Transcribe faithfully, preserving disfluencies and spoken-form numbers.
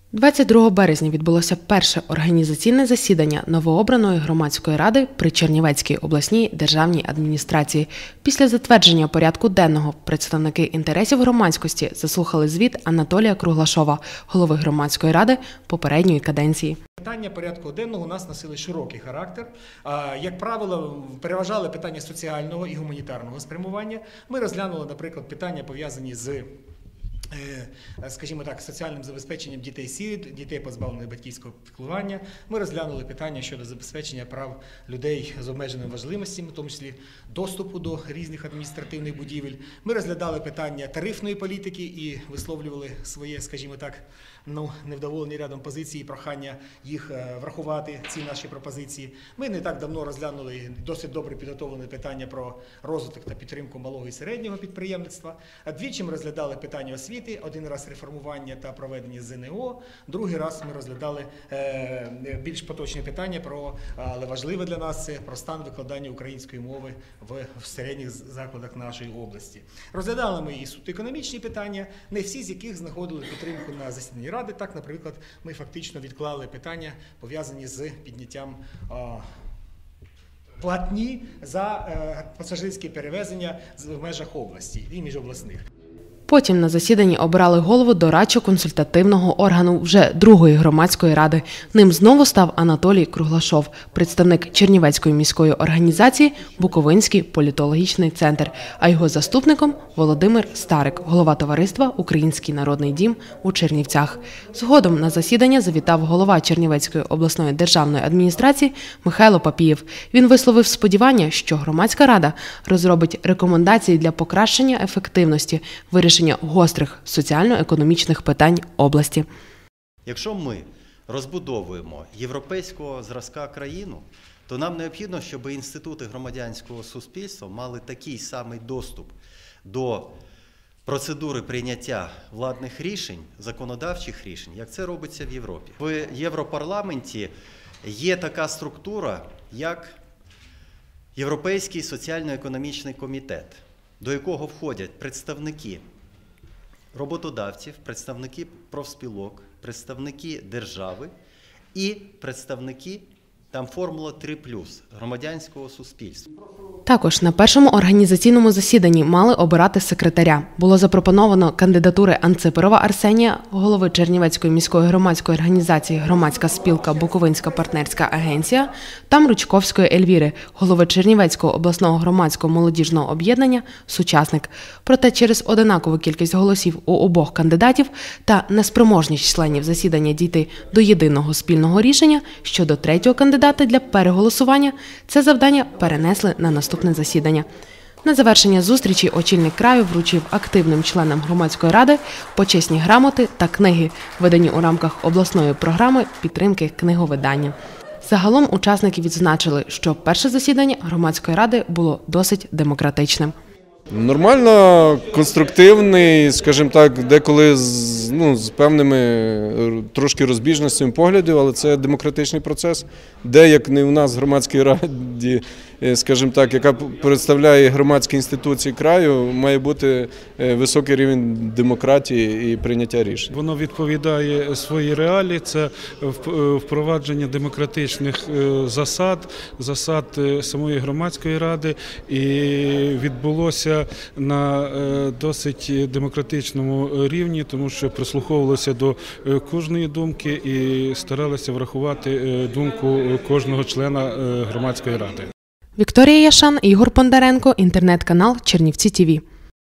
двадцять другого березня відбулося перше організаційне засідання новообраної громадської ради при Чернівецькій обласній державній адміністрації. Після затвердження порядку денного представники інтересів громадськості заслухали звіт Анатолія Круглашова, голови громадської ради попередньої каденції. Питання порядку денного у нас носили широкий характер. Як правило, переважали питання соціального і гуманітарного спрямування. Ми розглянули, наприклад, питання, пов'язані з, скажімо так, соціальним забезпеченням дітей-сиріт, дітей, позбавлених батьківського піклування. Ми розглянули питання щодо забезпечення прав людей з обмеженими можливостями, в тому числі доступу до різних адміністративних будівель. Ми розглядали питання тарифної політики і висловлювали своє, скажімо так, ну, невдоволені рядом позиції, прохання їх врахувати, ці наші пропозиції. Ми не так давно розглянули досить добре підготовлене питання про розвиток та підтримку малого і середнього підприємництва. Двічі ми розглядали питання освіти, один раз реформування та проведення зе ен о, другий раз ми розглядали е, більш поточні питання, про, але важливе для нас, це про стан викладання української мови в, в середніх закладах нашої області. Розглядали ми і суто економічні питання, не всі з яких знаходили підтримку на засіданні ради. Так, наприклад, ми фактично відклали питання, пов'язані з підняттям а, платні за а, пасажирські перевезення в межах області і міжобласних. Потім на засіданні обирали голову дорадчо-консультативного органу вже другої громадської ради. Ним знову став Анатолій Круглашов, представник Чернівецької міської організації «Буковинський політологічний центр», а його заступником – Володимир Старик, голова товариства «Український народний дім» у Чернівцях. Згодом на засідання завітав голова Чернівецької обласної державної адміністрації Михайло Папієв. Він висловив сподівання, що громадська рада розробить рекомендації для покращення ефективності вирішення гострих соціально-економічних питань області. Якщо ми розбудовуємо європейського зразка країну, то нам необхідно, щоб інститути громадянського суспільства мали такий самий доступ до процедури прийняття владних рішень, законодавчих рішень, як це робиться в Європі. В Європарламенті є така структура, як Європейський соціально-економічний комітет, до якого входять представники роботодавців, представники профспілок, представники держави і представники, там формула три плюс, громадянського суспільства. Також на першому організаційному засіданні мали обирати секретаря. Було запропоновано кандидатури Анципорова Арсенія, голови Чернівецької міської громадської організації «Громадська спілка Буковинська партнерська агенція» та Мручковської Ельвіри, голови Чернівецького обласного громадського молодіжного об'єднання «Сучасник». Проте через однакову кількість голосів у обох кандидатів та неспроможність членів засідання дійти до єдиного спільного рішення щодо третього кандидата для переголосування, це завдання перенесли на наступне засідання. На завершення зустрічі очільник краю вручив активним членам громадської ради почесні грамоти та книги, видані у рамках обласної програми підтримки книговидання. Загалом учасники відзначили, що перше засідання громадської ради було досить демократичним. Нормально, конструктивний, скажімо так, деколи з, ну, з певними трошки розбіжностями поглядів, але це демократичний процес, де, як не у нас в громадській раді, скажімо так, яка представляє громадські інституції краю, має бути високий рівень демократії і прийняття рішень. Воно відповідає своїй реалії, це впровадження демократичних засад, засад самої громадської ради, і відбулося на досить демократичному рівні, тому що прислуховувалося до кожної думки і старалися врахувати думку кожного члена громадської ради. Вікторія Яшан, Ігор Пондаренко, інтернет-канал Чернівці ТІВІ.